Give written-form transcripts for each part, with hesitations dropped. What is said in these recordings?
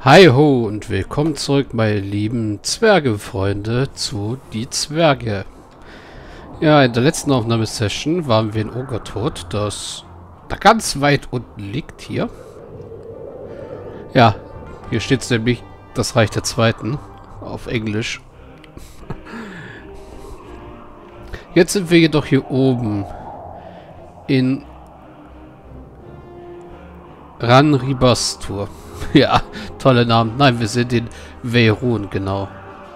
Hi ho und willkommen zurück, meine lieben Zwergefreunde, zu Die Zwerge. Ja, in der letzten Aufnahmesession waren wir in Ogertod, das da ganz weit unten liegt hier. Ja, hier steht es nämlich das Reich der Zweiten auf Englisch. Jetzt sind wir jedoch hier oben in Ranribastur. Ja, tolle Namen. Nein, wir sind in Veyrun, genau.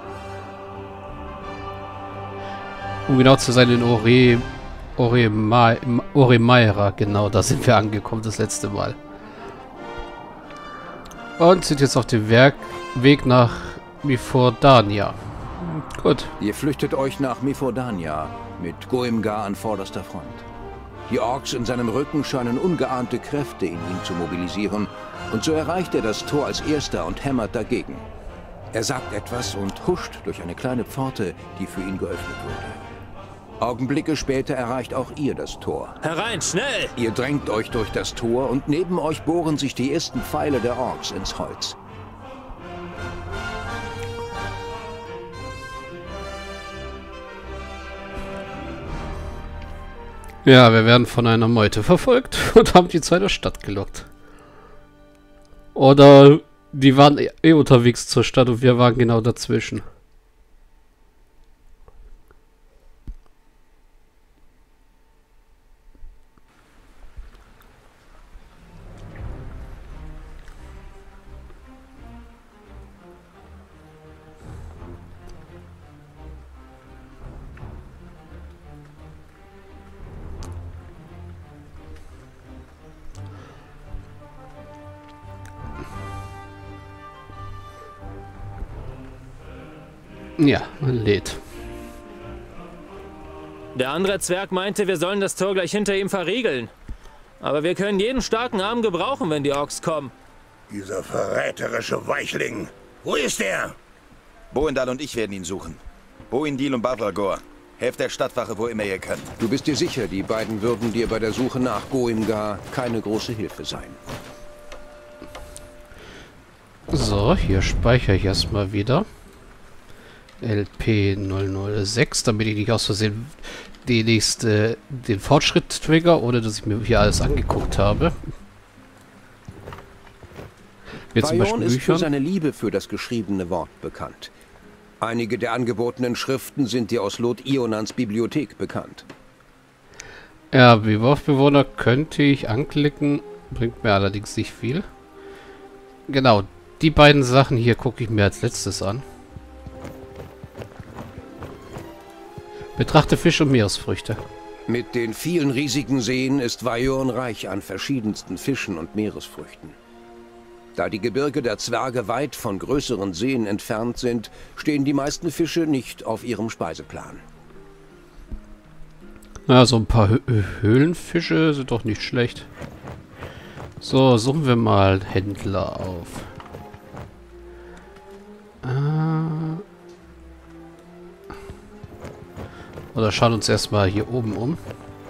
Um genau zu sein, in Oremaira, genau, da sind wir angekommen das letzte Mal. Und sind jetzt auf dem Weg nach Mifordania. Gut. Ihr flüchtet euch nach Mifordania mit Goimgar an vorderster Front. Die Orks in seinem Rücken scheinen ungeahnte Kräfte in ihm zu mobilisieren, und so erreicht er das Tor als erster und hämmert dagegen. Er sagt etwas und huscht durch eine kleine Pforte, die für ihn geöffnet wurde. Augenblicke später erreicht auch ihr das Tor. Herein, schnell! Ihr drängt euch durch das Tor und neben euch bohren sich die ersten Pfeile der Orks ins Holz. Ja, wir werden von einer Meute verfolgt und haben die zweite Stadt gelockt. Oder die waren eh unterwegs zur Stadt und wir waren genau dazwischen. Ja, lädt. Der andere Zwerg meinte, wir sollen das Tor gleich hinter ihm verriegeln. Aber wir können jeden starken Arm gebrauchen, wenn die Orks kommen. Dieser verräterische Weichling. Wo ist er? Boindal und ich werden ihn suchen. Boindil und Bavragor. Helft der Stadtwache, wo immer ihr könnt. Du bist dir sicher, die beiden würden dir bei der Suche nach Goimgar keine große Hilfe sein. So, hier speichere ich erstmal wieder. LP006, damit ich nicht aus Versehen den Fortschritt trigger, ohne dass ich mir hier alles angeguckt habe. Jetzt zum Beispiel Bayon ist für Büchern. seine Liebe für das geschriebene Wort bekannt. Einige der angebotenen Schriften sind dir aus Lot Ionans Bibliothek bekannt. Ja, wie Wurfbewohner könnte ich anklicken, bringt mir allerdings nicht viel. Genau, die beiden Sachen hier gucke ich mir als letztes an. Betrachte Fisch und Meeresfrüchte. Mit den vielen riesigen Seen ist Vajon reich an verschiedensten Fischen und Meeresfrüchten. Da die Gebirge der Zwerge weit von größeren Seen entfernt sind, stehen die meisten Fische nicht auf ihrem Speiseplan. Na, so ein paar Höhlenfische sind doch nicht schlecht. So, suchen wir mal Händler auf. Oder schauen uns erstmal hier oben um.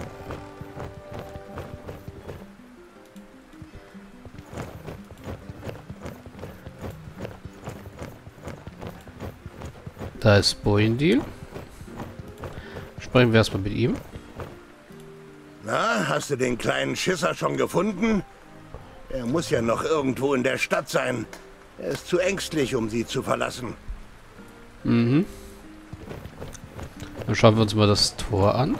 Da ist Boindil. Sprechen wir erstmal mit ihm. Na, hast du den kleinen Schisser schon gefunden? Er muss ja noch irgendwo in der Stadt sein. Er ist zu ängstlich, um sie zu verlassen. Mhm. Dann schauen wir uns mal das Tor an.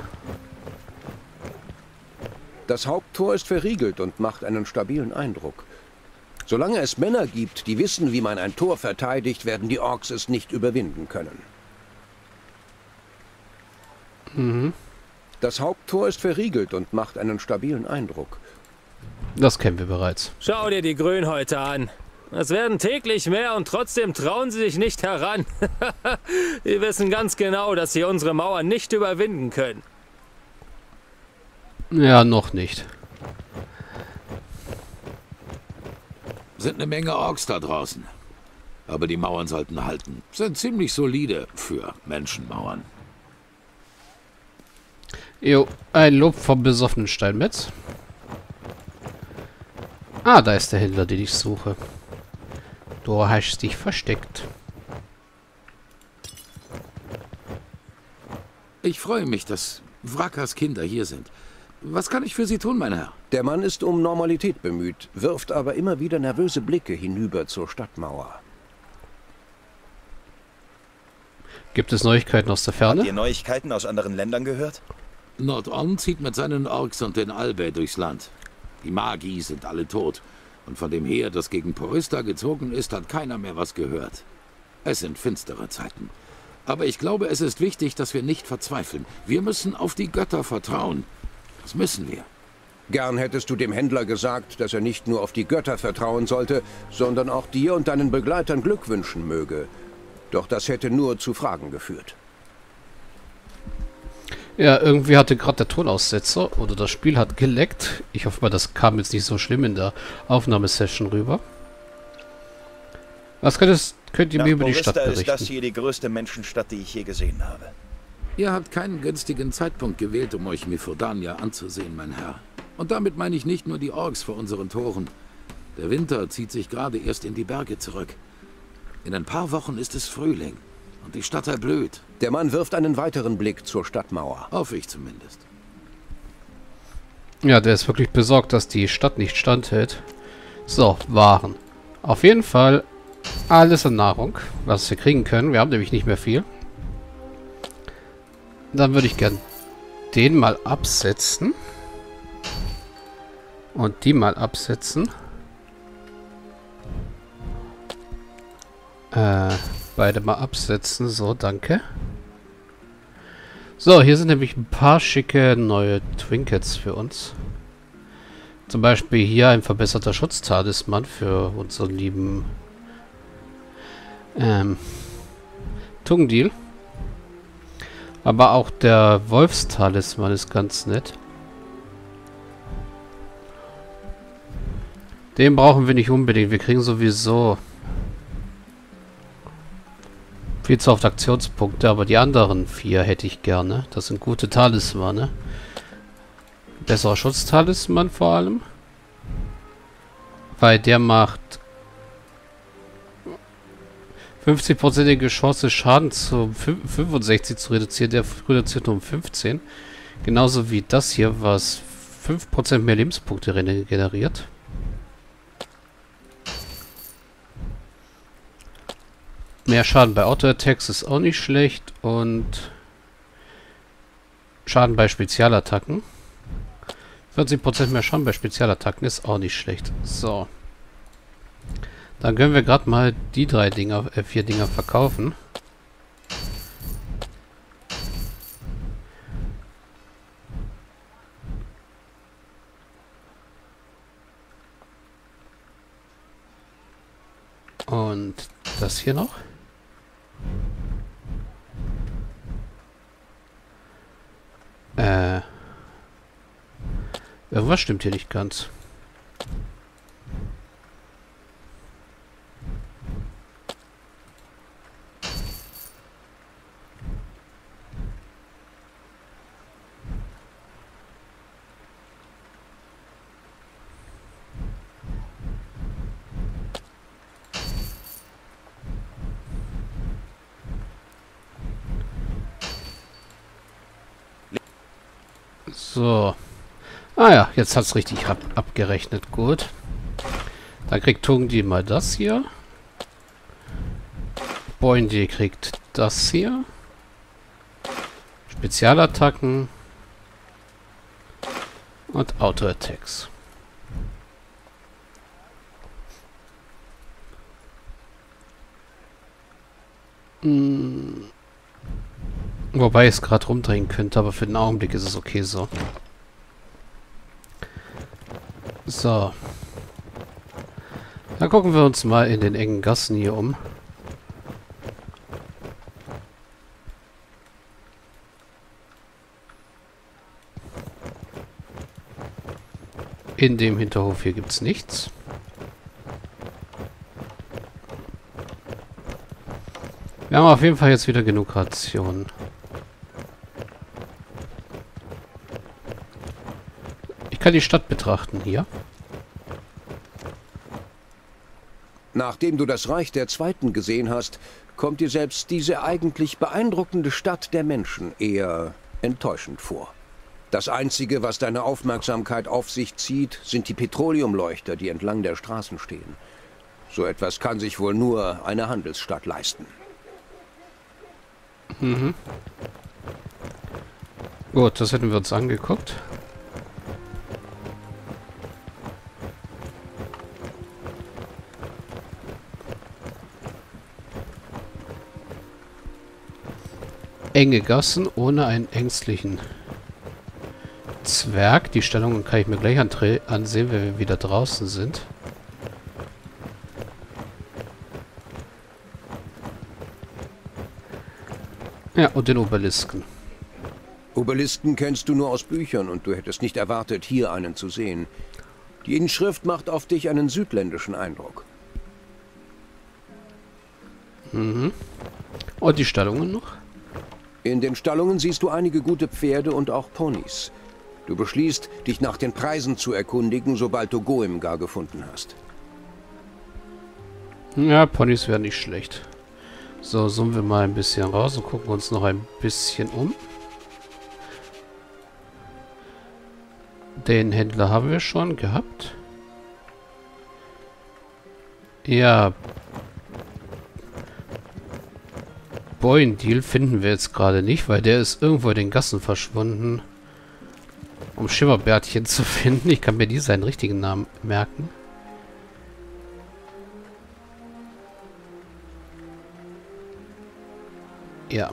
Das Haupttor ist verriegelt und macht einen stabilen Eindruck. Solange es Männer gibt, die wissen, wie man ein Tor verteidigt, werden die Orks es nicht überwinden können. Mhm. Das Haupttor ist verriegelt und macht einen stabilen Eindruck. Das kennen wir bereits. Schau dir die Grünhäute an. Es werden täglich mehr und trotzdem trauen sie sich nicht heran. Die wissen ganz genau, dass sie unsere Mauern nicht überwinden können. Ja, noch nicht. Sind eine Menge Orks da draußen. Aber die Mauern sollten halten. Sind ziemlich solide für Menschenmauern. Jo, ein Lob vom besoffenen Steinmetz. Ah, da ist der Händler, den ich suche. Du hast dich versteckt. Ich freue mich, dass Wrackers Kinder hier sind. Was kann ich für Sie tun, mein Herr? Der Mann ist um Normalität bemüht, wirft aber immer wieder nervöse Blicke hinüber zur Stadtmauer. Gibt es Neuigkeiten aus der Habt Ferne? ihr Neuigkeiten aus anderen Ländern gehört? Nordon zieht mit seinen Orks und den Albä durchs Land. Die Magi sind alle tot. Und von dem Heer, das gegen Porista gezogen ist, hat keiner mehr was gehört. Es sind finstere Zeiten. Aber ich glaube, es ist wichtig, dass wir nicht verzweifeln. Wir müssen auf die Götter vertrauen. Das müssen wir. Gern hättest du dem Händler gesagt, dass er nicht nur auf die Götter vertrauen sollte, sondern auch dir und deinen Begleitern Glück wünschen möge. Doch das hätte nur zu Fragen geführt. Ja, irgendwie hatte gerade der Tonaussetzer oder das Spiel hat geleckt. Ich hoffe mal, das kam jetzt nicht so schlimm in der Aufnahmesession rüber. Was könnt ihr mir über die Stadt Porista berichten? ist das hier die größte Menschenstadt, die ich je gesehen habe. Ihr habt keinen günstigen Zeitpunkt gewählt, um euch Mifrodania anzusehen, mein Herr. Und damit meine ich nicht nur die Orks vor unseren Toren. Der Winter zieht sich gerade erst in die Berge zurück. In ein paar Wochen ist es Frühling und die Stadt erblüht. Der Mann wirft einen weiteren Blick zur Stadtmauer. Hoffe ich zumindest. Ja, der ist wirklich besorgt, dass die Stadt nicht standhält. So, Waren. Auf jeden Fall alles an Nahrung, was wir kriegen können. Wir haben nämlich nicht mehr viel. Dann würde ich gern den mal absetzen. Und die mal absetzen. Beide mal absetzen. So, danke. So, hier sind nämlich ein paar schicke neue Trinkets für uns. Zum Beispiel hier ein verbesserter Schutztalisman für unseren lieben Tungdil. Aber auch der Wolfstalisman ist ganz nett. Den brauchen wir nicht unbedingt. Wir kriegen sowieso viel zu oft Aktionspunkte, aber die anderen 4 hätte ich gerne. Das sind gute Talismane. Besserer Schutztalisman vor allem. Weil der macht 50%ige Chance, Schaden zu 65 zu reduzieren. Der reduziert nur um 15. Genauso wie das hier, was 5% mehr Lebenspunkte generiert. Mehr Schaden bei Auto-Attacks ist auch nicht schlecht. Und Schaden bei Spezialattacken. 40% mehr Schaden bei Spezialattacken ist auch nicht schlecht. So. Dann können wir gerade mal die 4 Dinger verkaufen. Und das hier noch. Irgendwas stimmt hier nicht ganz. So. Ah ja, jetzt hat es richtig abgerechnet. Gut. Dann kriegt Tungdi mal das hier. Boindi kriegt das hier. Spezialattacken. Und Auto-Attacks. Wobei ich es gerade rumdrehen könnte, aber für den Augenblick ist es okay so. So. Dann gucken wir uns mal in den engen Gassen hier um. In dem Hinterhof hier gibt es nichts. Wir haben auf jeden Fall jetzt wieder genug Rationen. Ich kann die Stadt betrachten hier. Nachdem du das Reich der Zweiten gesehen hast, kommt dir selbst diese eigentlich beeindruckende Stadt der Menschen eher enttäuschend vor. Das Einzige, was deine Aufmerksamkeit auf sich zieht, sind die Petroleumleuchter, die entlang der Straßen stehen. So etwas kann sich wohl nur eine Handelsstadt leisten. Mhm. Gut, das hätten wir uns angeguckt. Enge Gassen ohne einen ängstlichen Zwerg. Die Stellungen kann ich mir gleich ansehen, wenn wir wieder draußen sind. Ja, und den Obelisken. Obelisken kennst du nur aus Büchern und du hättest nicht erwartet, hier einen zu sehen. Die Inschrift macht auf dich einen südländischen Eindruck. Mhm. Und die Stallungen noch? In den Stallungen siehst du einige gute Pferde und auch Ponys. Du beschließt, dich nach den Preisen zu erkundigen, sobald du Goemgar gefunden hast. Ja, Ponys wären nicht schlecht. So, zoomen wir mal ein bisschen raus und gucken uns noch ein bisschen um. Den Händler haben wir schon gehabt. Ja. Boindil finden wir jetzt gerade nicht, weil der ist irgendwo in den Gassen verschwunden. Um Schimmerbärtchen zu finden. Ich kann mir nie seinen richtigen Namen merken. Ja.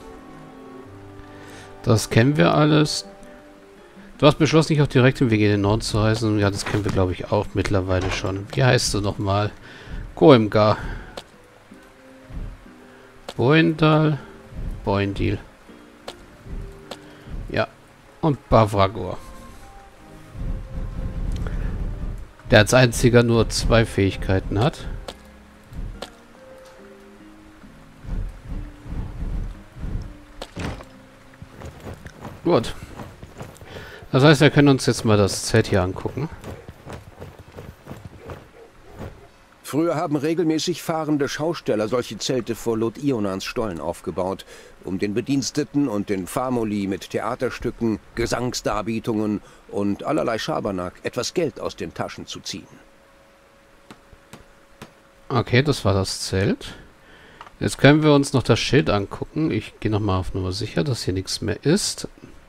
Das kennen wir alles. Du hast beschlossen, nicht auf direktem Weg in den Norden zu reisen. Ja, das kennen wir, glaube ich, auch mittlerweile schon. Wie heißt du nochmal? Goemgar. Boindal. Boindil. Ja. Und Bavragor. Der als einziger nur 2 Fähigkeiten hat. Gut. Das heißt, wir können uns jetzt mal das Zelt hier angucken. Früher haben regelmäßig fahrende Schausteller solche Zelte vor Lot-Ionans Stollen aufgebaut, um den Bediensteten und den Famuli mit Theaterstücken, Gesangsdarbietungen und allerlei Schabernack etwas Geld aus den Taschen zu ziehen. Okay, das war das Zelt. Jetzt können wir uns noch das Schild angucken. Ich gehe nochmal auf Nummer sicher, dass hier nichts mehr ist.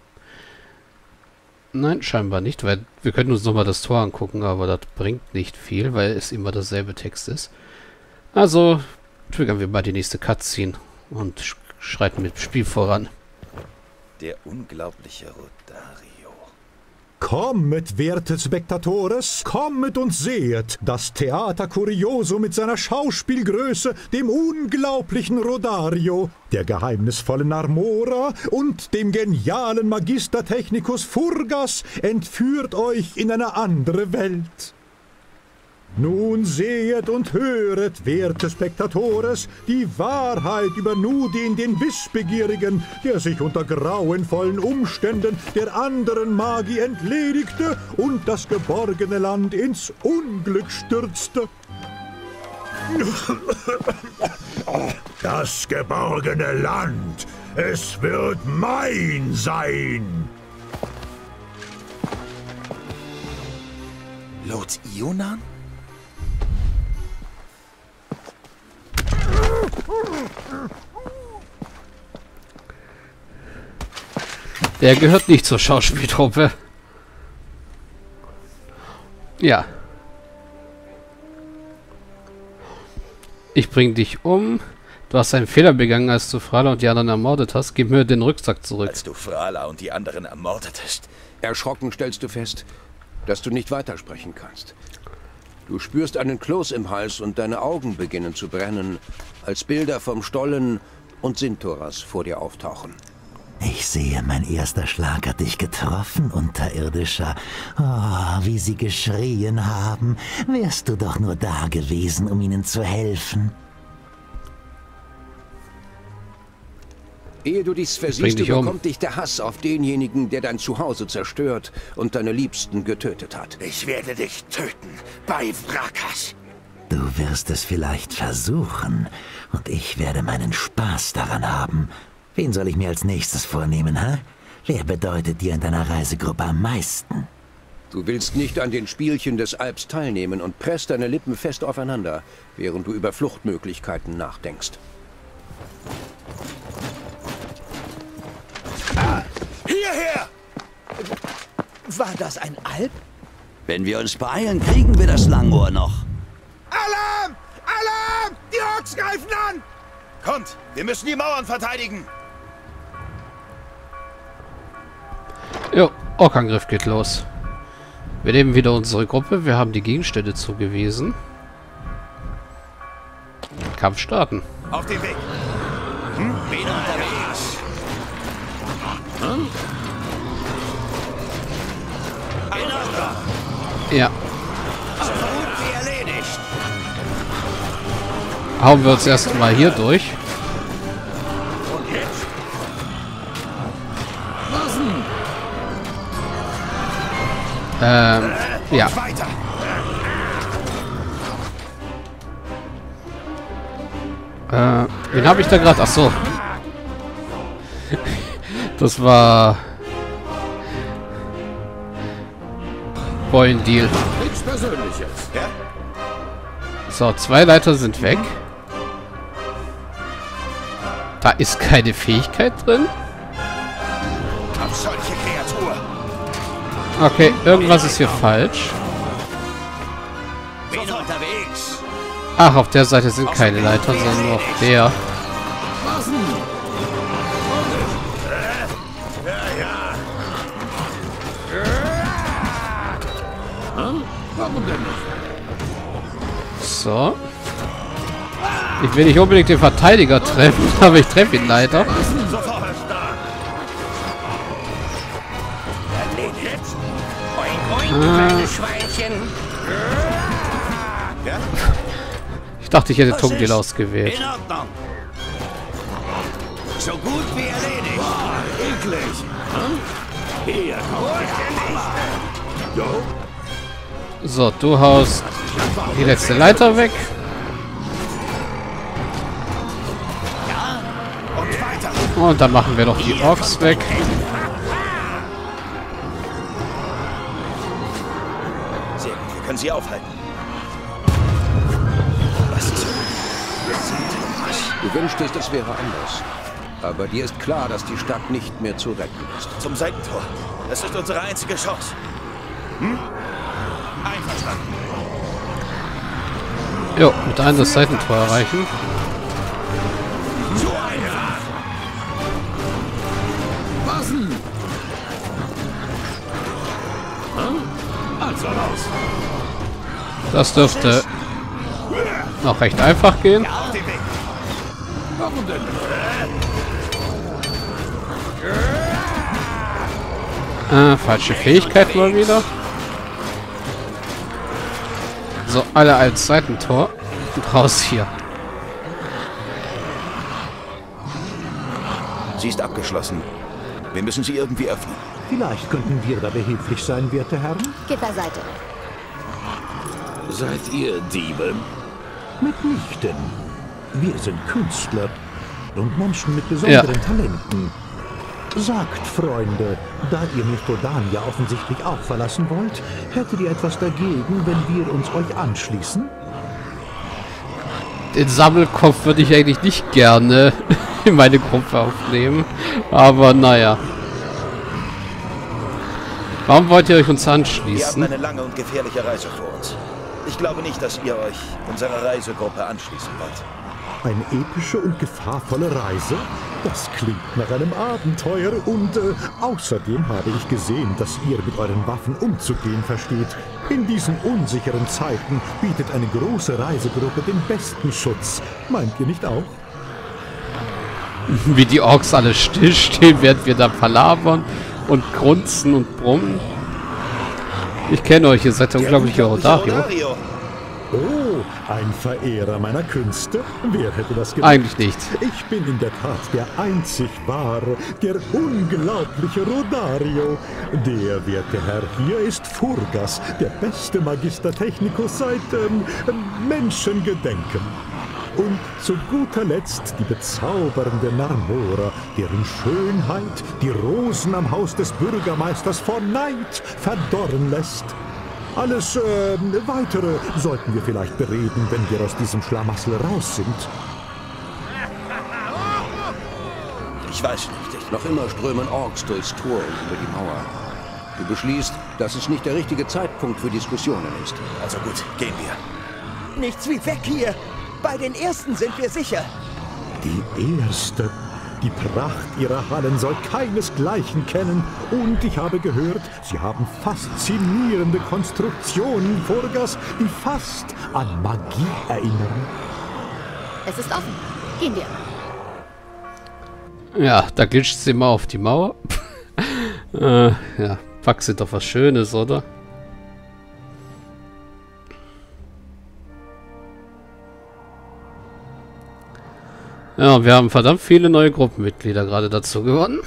Nein, scheinbar nicht, weil wir können uns nochmal das Tor angucken, aber das bringt nicht viel, weil es immer dasselbe Text ist. Also, triggern wir mal die nächste Cutscene und schreiten mit dem Spiel voran. Der unglaubliche Rodario. Kommet, werte Spectatores, kommet und sehet das Theater Curioso mit seiner Schauspielgröße, dem unglaublichen Rodario, der geheimnisvollen Armora und dem genialen Magister Technicus Furgas entführt euch in eine andere Welt. Nun sehet und höret, werte Spectatores, die Wahrheit über Nudin den Wissbegierigen, der sich unter grauenvollen Umständen der anderen Magie entledigte und das geborgene Land ins Unglück stürzte. Das geborgene Land, es wird mein sein! Lot-Ionan? Der gehört nicht zur Schauspieltruppe. Ja. Ich bring dich um. Du hast einen Fehler begangen, als du Frala und die anderen ermordet hast. Gib mir den Rucksack zurück. Als du Frala und die anderen ermordetest. Erschrocken stellst du fest, dass du nicht weitersprechen kannst. Du spürst einen Kloß im Hals und deine Augen beginnen zu brennen, als Bilder vom Stollen und Sintoras vor dir auftauchen. Ich sehe, mein erster Schlag hat dich getroffen, Unterirdischer. Oh, wie sie geschrien haben. Wärst du doch nur da gewesen, um ihnen zu helfen. Ehe du dies versiehst, überkommt dich der Hass auf denjenigen, der dein Zuhause zerstört und deine Liebsten getötet hat. Ich werde dich töten, bei Vrakas. Du wirst es vielleicht versuchen, und ich werde meinen Spaß daran haben. Wen soll ich mir als nächstes vornehmen, hä? Wer bedeutet dir in deiner Reisegruppe am meisten? Du willst nicht an den Spielchen des Alps teilnehmen und presst deine Lippen fest aufeinander, während du über Fluchtmöglichkeiten nachdenkst. Hierher! War das ein Alp? Wenn wir uns beeilen, kriegen wir das Langohr noch. Alarm! Alarm! Die Orks greifen an! Kommt, wir müssen die Mauern verteidigen. Jo, Orkangriff geht los. Wir nehmen wieder unsere Gruppe. Wir haben die Gegenstände zugewiesen. Kampf starten. Auf den Weg. Bin unterwegs. Ja. So gut wie erledigt. Hauen wir uns erstmal hier durch. Ja. Weiter. Wen habe ich da gerade? Ach so. Das war Boindil. Nichts Persönliches. Ja? So, 2 Leiter sind weg. Da ist keine Fähigkeit drin. Auf solche Kreatur. Okay, irgendwas ist hier falsch. Bin unterwegs. Ach, auf der Seite sind keine Leiter, sondern nur auf der. Warum denn nicht? So. Ich will nicht unbedingt den Verteidiger treffen, aber ich treffe ihn leider. Sofort da! Erledigt. Oink, oink, kleine Schweinchen. Ich dachte, ich hätte Tungdil ausgewählt. In Ordnung. So gut wie erledigt. Eklig. Hier, komm. So, du haust die letzte Leiter weg. Und dann machen wir noch die Orks weg. Sehr gut, wir können sie aufhalten. Du wünschtest, es wäre anders. Aber dir ist klar, dass die Stadt nicht mehr zu retten ist. Zum Seitentor. Das ist unsere einzige Chance. Einverstanden. Jo, mit einem das Seitentor erreichen. Also raus. Das dürfte noch recht einfach gehen. Warum denn? Falsche Fähigkeit mal wieder. So, alle als Seitentor. Und raus hier. Sie ist abgeschlossen. Wir müssen sie irgendwie öffnen. Vielleicht könnten wir da behilflich sein, werte Herren? Geht beiseite. Seid ihr Diebe? Mitnichten. Wir sind Künstler und Menschen mit besonderen Talenten. Sagt, Freunde, da ihr Mifrodania offensichtlich auch verlassen wollt, hättet ihr etwas dagegen, wenn wir uns euch anschließen? Den Sammelkopf würde ich eigentlich nicht gerne in meine Gruppe aufnehmen. Aber naja. Warum wollt ihr euch uns Wir haben anschließen? eine lange und gefährliche Reise vor uns. Ich glaube nicht, dass ihr euch unserer Reisegruppe anschließen wollt. Eine epische und gefahrvolle Reise? Das klingt nach einem Abenteuer und außerdem habe ich gesehen, dass ihr mit euren Waffen umzugehen versteht. In diesen unsicheren Zeiten bietet eine große Reisegruppe den besten Schutz. Meint ihr nicht auch? Wie die Orks alle stillstehen, während wir da palabern und grunzen und brummen. Ich kenne euch, ihr seid der unglaubliche Rodario. Oh, ein Verehrer meiner Künste? Wer hätte das gedacht? Eigentlich nicht. Ich bin in der Tat der einzig wahre, der unglaubliche Rodario. Der werte Herr hier ist Furgas, der beste Magister Technicus seit Menschengedenken. Und zu guter Letzt die bezaubernde Narmora, deren Schönheit die Rosen am Haus des Bürgermeisters vor Neid verdorren lässt. Alles Weitere sollten wir vielleicht bereden, wenn wir aus diesem Schlamassel raus sind. Ich weiß nicht. Noch immer strömen Orks durchs Tor und über die Mauer. Du beschließt, dass es nicht der richtige Zeitpunkt für Diskussionen ist. Also gut, gehen wir. Nichts wie weg hier! Bei den Ersten sind wir sicher. Die Erste. Die Pracht ihrer Hallen soll keinesgleichen kennen. Und ich habe gehört, sie haben faszinierende Konstruktionen, Furgas, die fast an Magie erinnern. Es ist offen. Gehen wir. Ja, da glitscht sie mal auf die Mauer. Ja, Pack sind doch was Schönes, oder? Ja, wir haben verdammt viele neue Gruppenmitglieder gerade dazu gewonnen.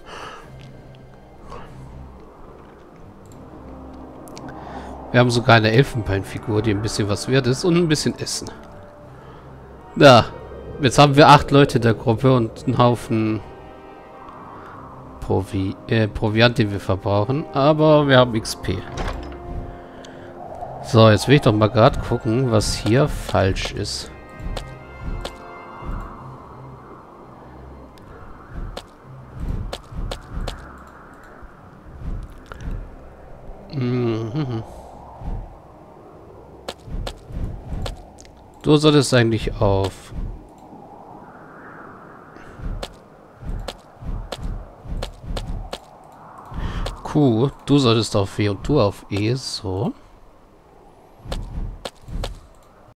Wir haben sogar eine Elfenbeinfigur, die ein bisschen was wert ist und ein bisschen Essen. Ja, jetzt haben wir 8 Leute in der Gruppe und einen Haufen Proviant, den wir verbrauchen. Aber wir haben XP. So, jetzt will ich doch mal gerade gucken, was hier falsch ist. Du solltest eigentlich auf Q, du solltest auf W und du auf E, so.